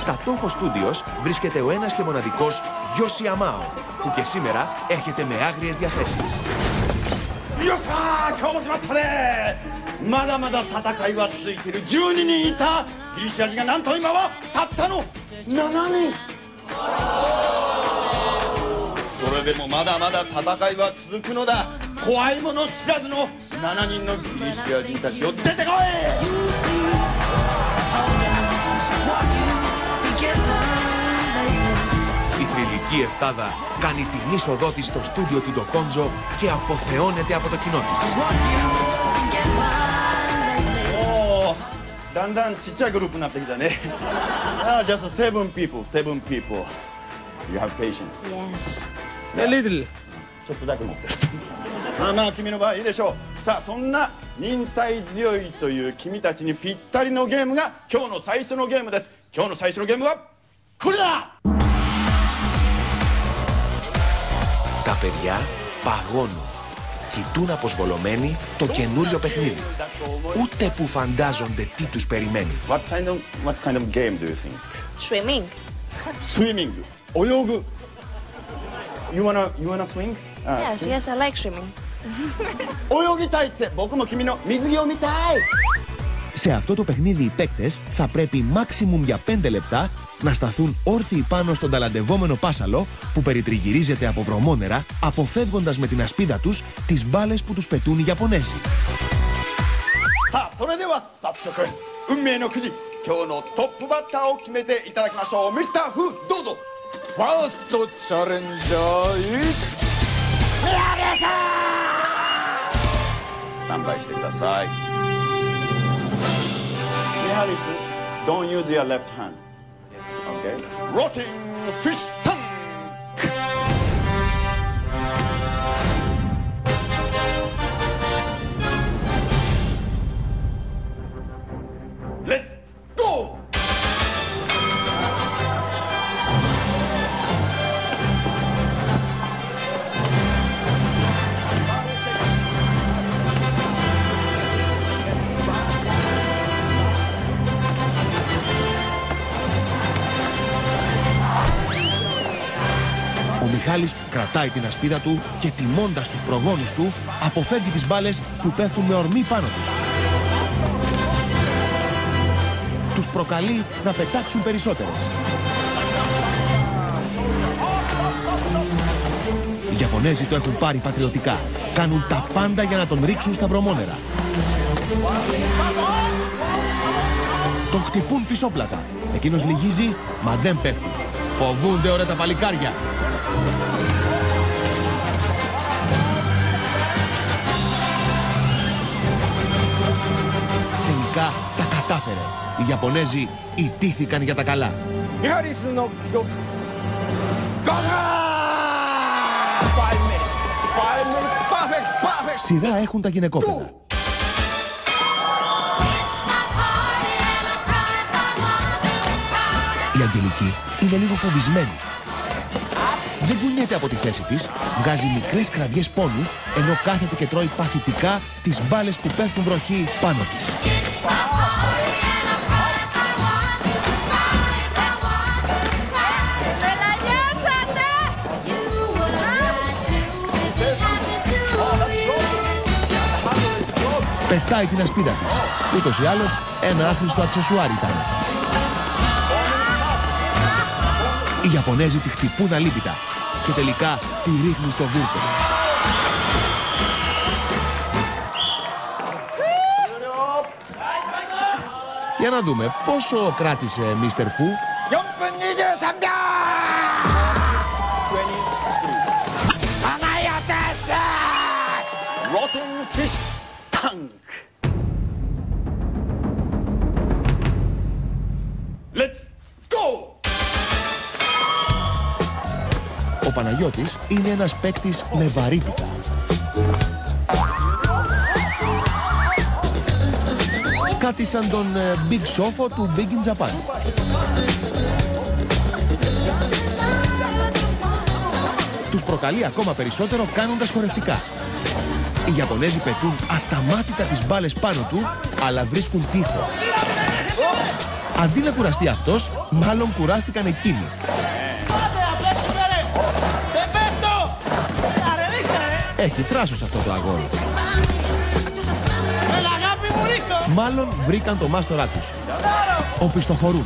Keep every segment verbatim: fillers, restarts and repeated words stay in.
Στα Toho Studios βρίσκεται ο ένας και μοναδικός Yoshi Amao, που και σήμερα έρχεται με άγριες διαθέσεις. Yosa,今日も決まったね。まだまだ戦いは続いているじゅうににんいたギリシャ人がなんと今はたったのななにん。それでもまだまだ戦いは続くのだ。怖いもの知らずのななにんのギリシャ人たちを出てこい。 Η θρυλική εφτάδα κάνει την είσοδό της στο στούντιο του Ντοκόντζο και αποθεώνεται από το κοινό της. だんだんちっちゃいグループになってきたね。Ah, just seven people, seven people. You have patience. Yes. A little. ちょっとだけ持ってる。まあまあ君の場合いいでしょう。さあそんな忍耐強いという君たちにぴったりのゲームが今日の最初のゲームです。今日の最初のゲームはこれだ。 Τα παιδιά παγώνουν. Κοιτούν αποσβολωμένοι το καινούριο παιχνίδι. Ούτε που φαντάζονται τι τους περιμένει. What kind of what kind of game do you think? Swimming. Swimming. 泳ぐ。You wanna you wanna swim? Yes, yes, I like swimming. 泳ぎたいって僕も君の水着を見たい. Σε αυτό το παιχνίδι οι παίκτες θα πρέπει maximum για πέντε λεπτά να σταθούν όρθιοι πάνω στον ταλαντευόμενο πάσαλο που περιτριγυρίζεται από βρωμόνερα, αποφεύγοντας με την ασπίδα τους τις μπάλες που τους πετούν οι Ιαπωνέζοι. さあそれでは早速運命のくじ今日のトップバッターを決めていただきましょう。ミスターフーどうぞ。ファーストチャレンジャーイズ宮部さん。スタンバイしてください。ミハリス Don't use your left hand. Okay. Rotting fish tank. Let's go. Ο Μιχάλης κρατάει την ασπίδα του και τιμώντας τους προγόνους του αποφεύγει τις μπάλες που πέφτουν με ορμή πάνω του. Τους προκαλεί να πετάξουν περισσότερες. Οι Ιαπωνέζοι το έχουν πάρει πατριωτικά. Κάνουν τα πάντα για να τον ρίξουν στα βρωμόνερα. Τον χτυπούν πισόπλατα. Εκείνος λυγίζει, μα δεν πέφτει. Φοβούνται ωραία τα παλικάρια. Τελικά τα κατάφερε. Οι Ιαπωνέζοι ιτήθηκαν για τα καλά. Σειρά έχουν τα γυναικόπαιδα. Η Αγγελική είναι λίγο φοβισμένη. Δεν κουνιέται από τη θέση της, βγάζει μικρές κραυγές πόνου, ενώ κάθεται και τρώει παθητικά τις μπάλες που πέφτουν βροχή πάνω της. Πετάει την ασπίδα της. Ούτως ή άλλως, ένα άχρηστο αξεσουάρ ήταν. Οι Ιαπωνέζοι τη χτυπούν αλίπητα και τελικά τη ρίχνουν στο βούρκο. Για να δούμε πόσο κράτησε μίστερ Φου. Rotten fish tank. Let's go. Ο Παναγιώτης είναι ένας παίκτης με βαρύτητα. Κάτι σαν τον Big Sofo του Big in Japan. Τους προκαλεί ακόμα περισσότερο κάνοντας χορευτικά. Οι Ιαπωνέζοι πετούν ασταμάτητα τις μπάλες πάνω του, αλλά βρίσκουν τοίχο. Αντί να κουραστεί αυτός, μάλλον κουράστηκαν εκείνοι. Έχει θράσος αυτό το αγόρι. Μάλλον βρήκαν το μάστορά τους. Οπισθοχωρούν.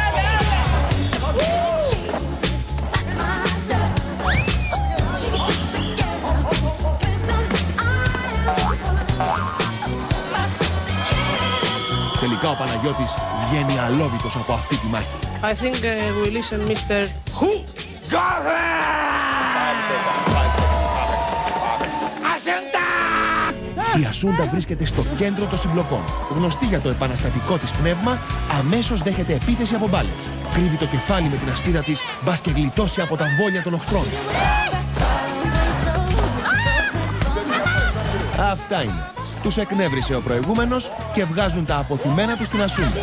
Τελικά ο Παναγιώτης βγαίνει αλόβητος από αυτή τη μάχη. I think uh, we listen Mister Who got her? Η Ασούντα βρίσκεται στο κέντρο των συμπλοκών. Γνωστή για το επαναστατικό της πνεύμα, αμέσως δέχεται επίθεση από μπάλες. Κρύβει το κεφάλι με την ασπίδα της, μπας και γλιτώσει από τα βόλια των οχτρών. Αυτά είναι. Τους εκνεύρισε ο προηγούμενος και βγάζουν τα αποθυμένα τους στην Ασούντα.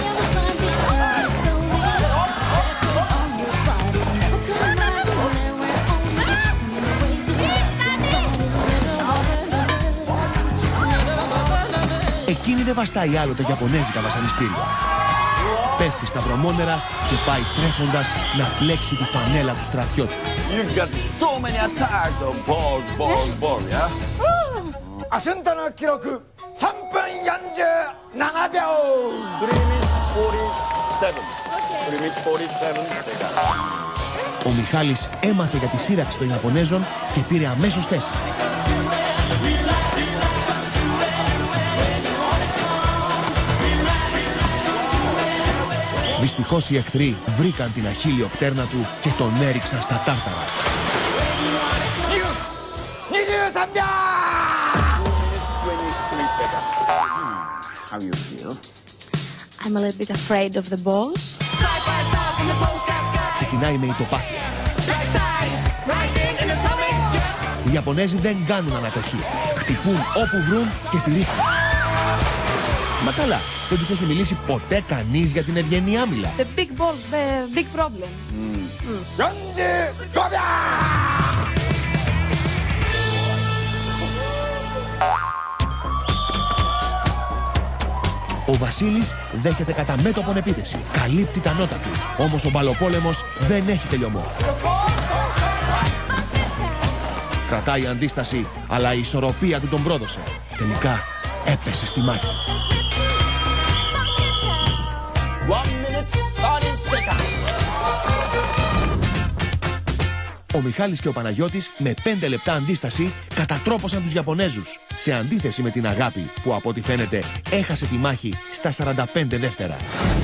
Εκείνη δεν βαστάει άλλο τα Ιαπωνέζικα βασανιστήρια. Πέφτει στα βρωμόνερα και πάει τρέχοντας να πλέξει τη φανέλα του στρατιώτη. You've got so many attacks of balls, balls, balls, yeah? Ασούνταの記録さんぷんよんじゅうななびょう. three minutes forty-seven. three minutes forty-seven seconds. Ο Μιχάλης έμαθε για τη σύραξη των Ιαπωνέζων και πήρε αμέσως θέση. Δυστυχώς οι εχθροί βρήκαν την αχίλιο πτέρνα του και τον έριξαν στα τάρταρα. How you feel? I'm a little bit afraid of the balls. Ξεκινάει με ητοπάθεια. Οι Ιαπωνέζοι δεν κάνουν ανατοχή. Χτυπούν όπου βρουν και τη ρίχνουν. Μα καλά, δεν τους έχει μιλήσει ποτέ κανείς για την ευγενή άμυλα. The big balls, the big problem. Ο Βασίλης δέχεται κατά μέτωπον επίθεση. Καλύπτει τα νότα του. Όμως ο μπαλοπόλεμος δεν έχει τελειωμό. Κρατάει αντίσταση, αλλά η ισορροπία του τον πρόδωσε. Τελικά έπεσε στη μάχη. Ο Μιχάλης και ο Παναγιώτης με πέντε λεπτά αντίσταση κατατρόπωσαν τους Ιαπωνέζους. Σε αντίθεση με την Αγάπη που από ό,τι φαίνεται έχασε τη μάχη στα σαράντα πέντε δεύτερα.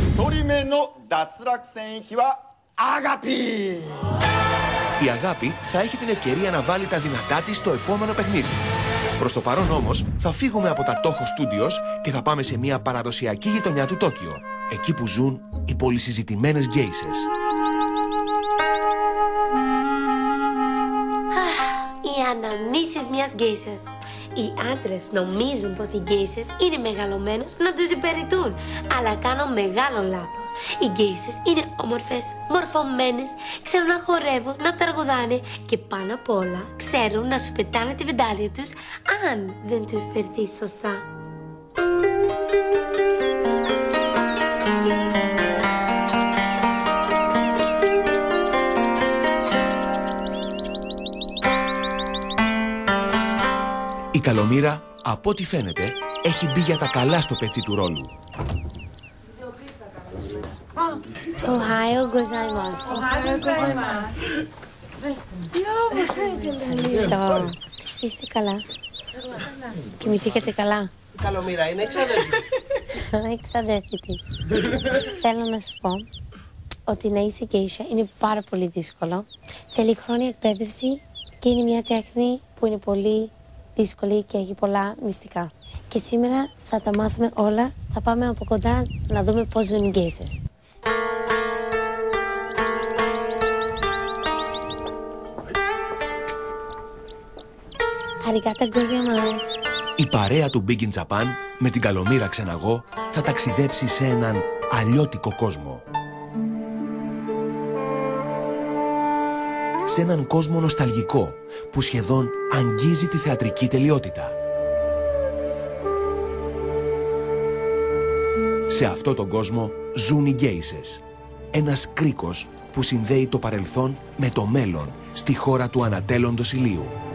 Η Αγάπη θα έχει την ευκαιρία να βάλει τα δυνατά της στο επόμενο παιχνίδι. Προς το παρόν όμως θα φύγουμε από τα Toho Studios και θα πάμε σε μια παραδοσιακή γειτονιά του Τόκιο. Εκεί που ζουν οι πολυσυζητημένες γκέισες. Οι αναμνήσεις μιας γκέισας. Οι άντρες νομίζουν πως οι γκέισες είναι μεγαλωμένες να τους υπηρετούν, αλλά κάνουν μεγάλο λάθος. Οι γκέισες είναι όμορφες, μορφωμένες, ξέρουν να χορεύουν, να τραγουδάνε και πάνω απ' όλα ξέρουν να σου πετάνε τη βεντάλια τους αν δεν τους φερθείς σωστά. Η Καλομήρα, από ό,τι φαίνεται, έχει μπει για τα καλά στο πετσί του ρόλου. Οχάιο γκοζάιμας. Ευχαριστώ. Είστε καλά? Κοιμηθήκατε καλά? Η Καλομήρα είναι εξαδέρφη. Εξαδέρφη της. Θέλω να σου πω ότι να είσαι γκέισια είναι πάρα πολύ δύσκολο. Θέλει χρόνια εκπαίδευση και είναι μια τέχνη που είναι πολύ δύσκολη και έχει πολλά μυστικά. Και σήμερα θα τα μάθουμε όλα. Θα πάμε από κοντά να δούμε πώς ζουν οι γκέισες. Αριγκάτα γκοζιαμάς. Η παρέα του Big in Japan με την Καλομήρα Ξεναγώ θα ταξιδέψει σε έναν αλλιώτικο κόσμο. Σε έναν κόσμο νοσταλγικό που σχεδόν αγγίζει τη θεατρική τελειότητα. Σε αυτό τον κόσμο ζουν οι γκέισες. Ένας κρίκος που συνδέει το παρελθόν με το μέλλον στη χώρα του ανατέλλοντος ηλίου.